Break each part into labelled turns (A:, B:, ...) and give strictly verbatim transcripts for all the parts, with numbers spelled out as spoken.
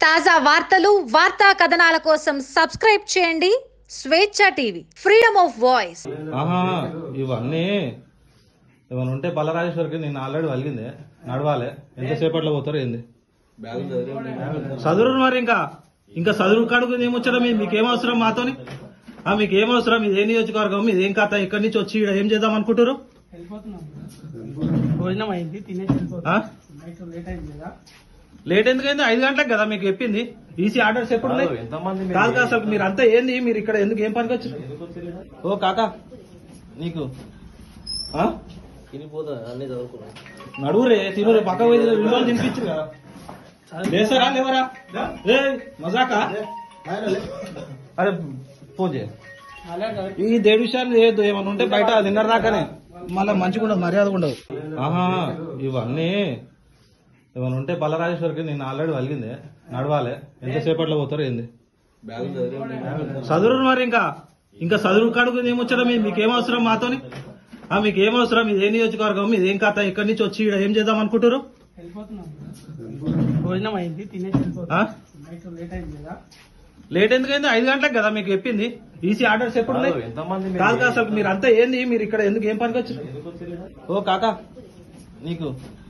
A: తాజా వార్తలు వార్తా కథనాల కోసం సబ్స్క్రైబ్ చేయండి స్వేచ్ఛ టీవీ ఫ్రీడమ్ ఆఫ్ వాయిస్.
B: ఆహా ఇవన్నీ ఇవన్నీ ఉంటే బలరాజేశ్వరికి నేను ఆల్రెడీ వలిగింది నడవాలి. ఎంతసేపట్లో పోతారు ఏంది చదువు మరి ఇంకా ఇంకా చదువు కడుగు ఏమొచ్చడం మీకేం అవసరం మాతోని మీకేం అవసరం ఇది ఏ నియోజకవర్గం ఇదేం కథ ఇక్కడి నుంచి వచ్చి ఇక్కడ ఏం చేద్దాం అనుకుంటారు? లేట్ ఎందుకైంది? ఐదు గంటలకు కదా మీకు చెప్పింది. ఈసీ ఆర్డర్స్ ఎప్పుడు కాదు అసలు మీరు అంతా ఏంది మీరు ఇక్కడ ఎందుకు ఏం పనికి వచ్చి? ఓ కాకా నీకు నడువురే తిరుగు పక్క విలువలు తినిపించారు కదా లేసారా లేవరా రే మజాకా అరే ఫోన్ చేయ ఈ దేడు విషయాలు లేదు ఏమన్నా ఉంటే బయట తిన్నర దాకానే మళ్ళీ మంచిగా ఉండదు మర్యాద ఉండదు. ఆహా ఇవన్నీ ఏమన్నా ఉంటే బలరాజేశ్వరికి నేను ఆల్రెడీ వలిగింది నడవాలి. ఎంతసేపట్లో పోతారు ఏంది చదువు మరి ఇంకా ఇంకా చదువు కడుగు ఏమొచ్చడం మీకేం అవసరం మాతోని మీకేం అవసరం ఇది ఏ నియోజకవర్గం ఇదేం కథ ఇక్కడి నుంచి వచ్చి ఇక్కడ ఏం చేద్దాం అనుకుంటారు? లేట్ ఎందుకైంది? ఐదు గంటలకు కదా మీకు చెప్పింది. ఈసీ ఆర్డర్స్ ఎప్పుడు కాదు అసలు మీరు అంతా ఏంది మీరు ఇక్కడ ఎందుకు ఏం పనికి వచ్చి? ఓ కాకా నీకు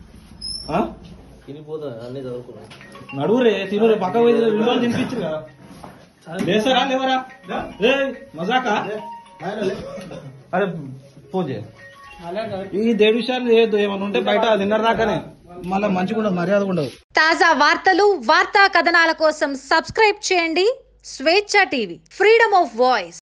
B: నడువురే తిరుగు పక్క విలువలు తినిపించారు కదా లేసారా లేవరా రే మజాకా అరే ఫోన్ చేయ ఈ దేడు విషయాలు లేదు ఏమన్నా ఉంటే బయట తిన్నర దాకానే మళ్ళీ మంచిగా ఉండదు మర్యాద ఉండదు.
A: తాజా వార్తలు వార్తా కథనాల కోసం సబ్స్క్రైబ్ చేయండి స్వేచ్ఛ టీవీ ఫ్రీడమ్ ఆఫ్ వాయిస్.